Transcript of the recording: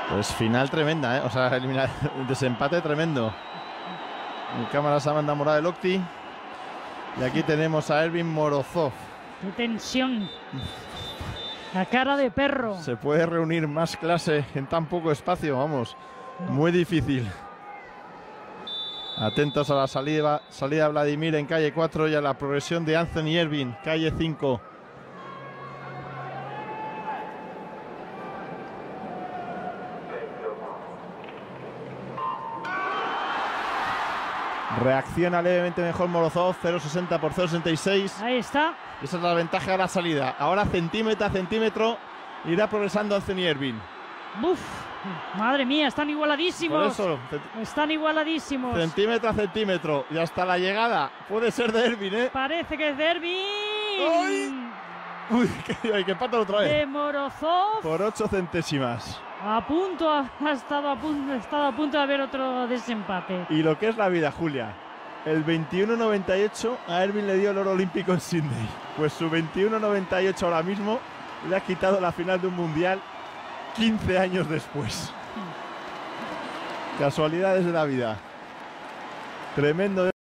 Pues final tremenda, ¿eh? O sea, desempate tremendo. En cámara se manda Morad el Octi. Y aquí tenemos a Ervin Morozov. ¡Qué tensión! La cara de perro. Se puede reunir más clase en tan poco espacio, vamos. Muy difícil. Atentos a la salida Vladimir en calle 4 y a la progresión de Anthony Ervin, calle 5. Reacciona levemente mejor Morozov, 0.60 por 0.66. Ahí está. Esa es la ventaja de la salida. Ahora centímetro a centímetro irá progresando Anthony Ervin. ¡Buf! Madre mía, están igualadísimos. Por eso, están igualadísimos. Centímetro a centímetro. Y hasta la llegada puede ser de Ervin, ¿eh? Parece que es de Ervin. ¡Uy! Uy, que pata otra vez. De Morozov. Por 8 centésimas. Ha estado a punto de haber otro desempate. Y lo que es la vida, Julia. El 21.98 a Ervin le dio el oro olímpico en Sydney. Pues su 21.98 ahora mismo le ha quitado la final de un mundial 15 años después. Casualidades de la vida. Tremendo.